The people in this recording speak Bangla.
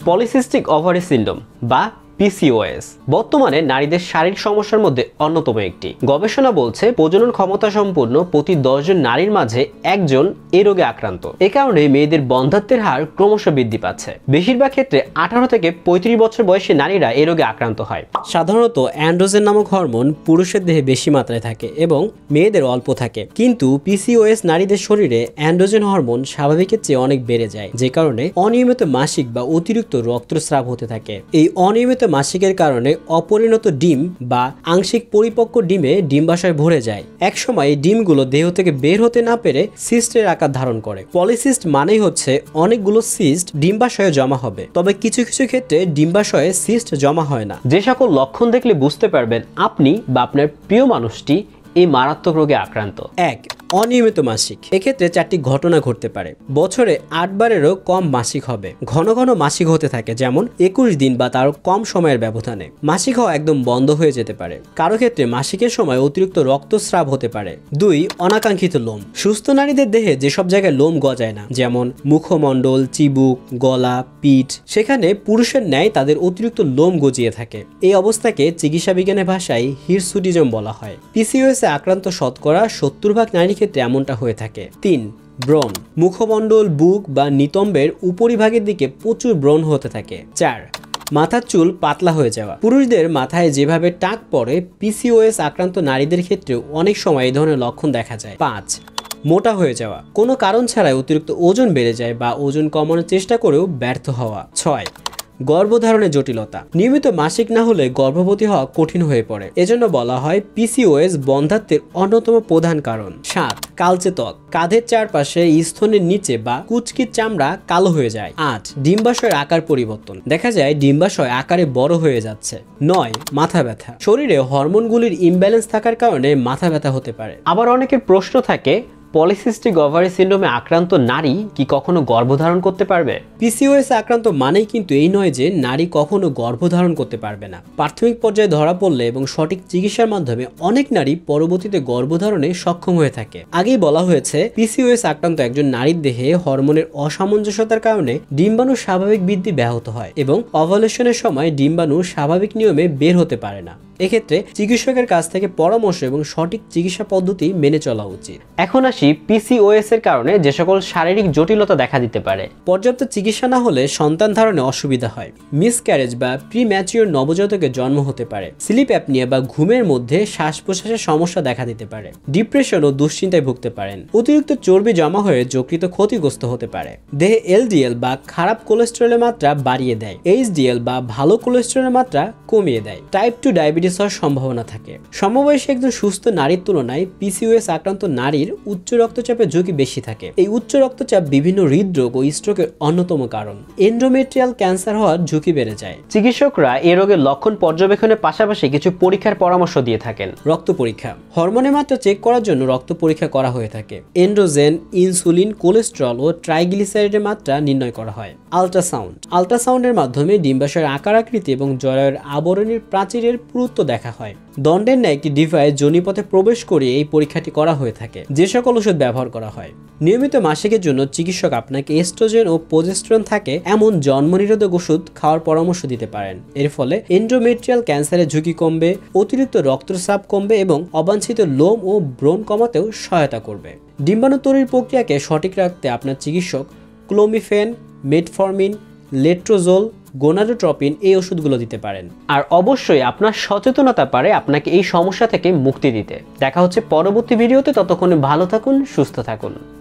পলিসিস্টিক ওভারি সিন্ড্রোম বা PCOS বর্তমানে নারীদের শারীরিক সমস্যার মধ্যে অন্যতম একটি। গবেষণা বলছে প্রজনন ক্ষমতা সম্পন্ন প্রতি 10 জন নারীর মাঝে একজন এই রোগে আক্রান্ত। এ কারণে মেয়েদের বন্ধ্যাত্বের হার ক্রমশ বৃদ্ধি পাচ্ছে। বেশিরভাগ ক্ষেত্রে 18 থেকে 35 বছর বয়সী নারীরা এই রোগে আক্রান্ত হয়। সাধারণত অ্যান্ড্রোজেন নামক হরমোন পুরুষের দেহে বেশি মাত্রায় থাকে এবং মেয়েদের অল্প থাকে, কিন্তু PCOS নারীদের শরীরে অ্যান্ড্রোজেন হরমোন স্বাভাবিকের চেয়ে অনেক বেড়ে যায়, যে কারণে অনিয়মিত মাসিক বা অতিরিক্ত রক্তস্রাব হতে থাকে। এই অনিয়মিত মাসিকের কারণে অপরিণত ডিম বা আংশিক পরিপক্ক ডিমে ডিম্বাশয় ভরে যায়। একসময় এই ডিমগুলো দেহ থেকে বের হতে না পেরে সিস্টের আকার ধারণ করে। পলিসিস্ট মানেই হচ্ছে অনেকগুলো সিস্ট ডিম্বাশয়ে জমা হবে, তবে কিছু কিছু ক্ষেত্রে ডিম্বাশয়ে সিস্ট জমা হয় না। যে সকল লক্ষণ দেখলে বুঝতে পারবেন আপনি বা আপনার প্রিয় মানুষটি এই মারাত্মক রোগে আক্রান্ত। 1. অনিয়মিত মাসিক। এক্ষেত্রে 4টি ঘটনা ঘটতে পারে। বছরে 8 বারেরও কম মাসিক হবে। ঘন ঘন মাসিক হতে থাকে, যেমন 21 দিন বা তারও কম সময়ের ব্যবধানে। মাসিক হওয়া একদম বন্ধ হয়ে যেতে পারে। কারো ক্ষেত্রে মাসিকের সময় অতিরিক্ত রক্তস্রাব হতে পারে। 2. অনাকাঙ্ক্ষিত লোম। সুস্থ নারীদের দেহে যেসব জায়গায় লোম গজায় না, যেমন মুখমণ্ডল, চিবুক, গলা, পিঠ, সেখানে পুরুষের ন্যায় তাদের অতিরিক্ত লোম গজিয়ে থাকে। এই অবস্থাকে চিকিৎসা বিজ্ঞানের ভাষায় হিরসুটিজম বলা হয়। PCOS আক্রান্ত শতকরা 70% নারীর ক্ষেত্রে এমনটা হয়ে থাকে। 3. ব্রণ। মুখমণ্ডল, বুক বা নিতম্বের উপরিভাগের দিকে প্রচুর ব্রণ হতে থাকে। 4. মাথার চুল পাতলা হয়ে যাওয়া। পুরুষদের মাথায় যেভাবে টাক পড়ে, PCOS আক্রান্ত নারীদের ক্ষেত্রেও অনেক সময় এই ধরনের লক্ষণ দেখা যায়। 5. মোটা হয়ে যাওয়া। কোনো কারণ ছাড়াই অতিরিক্ত ওজন বেড়ে যায় বা ওজন কমানোর চেষ্টা করেও ব্যর্থ হওয়া। 6. গর্ভধারণের জটিলতা। নিয়মিত মাসিক না হলে গর্ভবতী হওয়া কঠিন হয়ে পড়ে। এজন্য বলা হয় PCOS বন্ধ্যাত্বের অন্যতম প্রধান কারণ। 7. কালচে ত্বক। কাঁধের চারপাশে স্তনের নিচে বা কুচকির চামড়া কালো হয়ে যায়। 8. ডিম্বাশয়ের আকার পরিবর্তন। দেখা যায় ডিম্বাশয় আকারে বড় হয়ে যাচ্ছে। 9. মাথা ব্যথা। শরীরে হরমোনগুলির ইমব্যালেন্স থাকার কারণে মাথা ব্যথা হতে পারে। আবার অনেকের প্রশ্ন থাকে, পলিসিস্টিক ওভারি সিন্ড্রোমে আক্রান্ত নারী কি কখনো গর্ভধারণ করতে পারবে? PCOS আক্রান্ত মানেই কিন্তু এই নয় যে নারী কখনো গর্ভধারণ করতে পারবে না। প্রাথমিক পর্যায়ে ধরা পড়লে এবং সঠিক চিকিৎসার মাধ্যমে অনেক নারী পরবর্তীতে গর্ভধারণে সক্ষম হয়ে থাকে। আগেই বলা হয়েছে, PCOS আক্রান্ত একজন নারীর দেহে হরমোনের অসামঞ্জস্যতার কারণে ডিম্বাণুর স্বাভাবিক বৃদ্ধি ব্যাহত হয় এবং ওভালেশনের সময় ডিম্বাণু স্বাভাবিক নিয়মে বের হতে পারে না। এক্ষেত্রে চিকিৎসকের কাছ থেকে পরামর্শ এবং সঠিক চিকিৎসা পদ্ধতি মেনে চলা উচিত। এখন আসি PCOS এর কারণে যে সকল শারীরিক জটিলতা দেখা দিতে পারে। পর্যাপ্ত চিকিৎসা না হলে সন্তান ধারণে অসুবিধা হয়। মিসক্যারেজ বা প্রিম্যাচিওর নবজাতকের জন্ম হতে পারে। স্লিপ অ্যাপনিয়া বা ঘুমের মধ্যে শ্বাস প্রশ্বাসের সমস্যা দেখা দিতে পারে। ডিপ্রেশন ও দুশ্চিন্তায় ভুগতে পারেন। অতিরিক্ত চর্বি জমা হয়ে যকৃত ক্ষতিগ্রস্ত হতে পারে। দেহে LDL বা খারাপ কোলেস্টেরলের মাত্রা বাড়িয়ে দেয়। HDL বা ভালো কোলেস্টেরলের মাত্রা কমিয়ে দেয়। টাইপ 2 ডায়াবেটিস হওয়ার সম্ভাবনা থাকে। সমবয়সী একজন সুস্থ নারীর তুলনায় PCOS আক্রান্ত নারীর উচ্চ রক্তচাপের ঝুঁকি বেশি থাকে। এই উচ্চ রক্তচাপ বিভিন্ন হৃদরোগ ও স্ট্রোকের অন্যতম কারণ। এন্ডোমেট্রিয়াল ক্যান্সার হওয়ার ঝুঁকি বেড়ে যায়। চিকিৎসকরা এই রোগের লক্ষণ পর্যবেক্ষণের পাশাপাশি কিছু পরীক্ষার পরামর্শ দিয়ে থাকেন। রক্ত পরীক্ষা। হরমোনের মাত্রা চেক করার জন্য রক্ত পরীক্ষা করা হয়ে থাকে। এন্ড্রোজেন, ইনসুলিন, কোলেস্টেরল ও ট্রাইগ্লিসারাইডের মাত্রা নির্ণয় করা হয়। আল্ট্রাসাউন্ড। আল্ট্রাসাউন্ডের মাধ্যমে ডিম্বাশয়ের আকার আকৃতি এবং জরায়ুর আবরণীর প্রাচীরের পুরুত্ব দেখা হয়। দণ্ডের ন্যায় একটি ডিভাইস যোনিপথে প্রবেশ করে এই পরীক্ষাটি করা হয়ে থাকে। যে সকল ওষুধ ব্যবহার করা হয়। নিয়মিত মাসিকের জন্য চিকিৎসক আপনাকে এস্ট্রোজেন ও প্রোজেস্টেরন থাকে এমন জন্মনিরোধক ওষুধ খাওয়ার পরামর্শ দিতে পারেন। এর ফলে এন্ডোমেট্রিয়াল ক্যান্সারের ঝুঁকি কমবে, অতিরিক্ত রক্তস্রাব কমবে এবং অবাঞ্ছিত লোম ও ব্রণ কমাতেও সহায়তা করবে। ডিম্বাণু তৈরির প্রক্রিয়াকে সঠিক রাখতে আপনার চিকিৎসক ক্লোমিফেন, মেটফর্মিন, লেট্রোজোল, গোনাডোট্রপিন এই ওষুধগুলো দিতে পারেন। আর অবশ্যই আপনার সচেতনতা পারে আপনাকে এই সমস্যা থেকে মুক্তি দিতে। দেখা হচ্ছে পরবর্তী ভিডিওতে। ততক্ষণে ভালো থাকুন, সুস্থ থাকুন।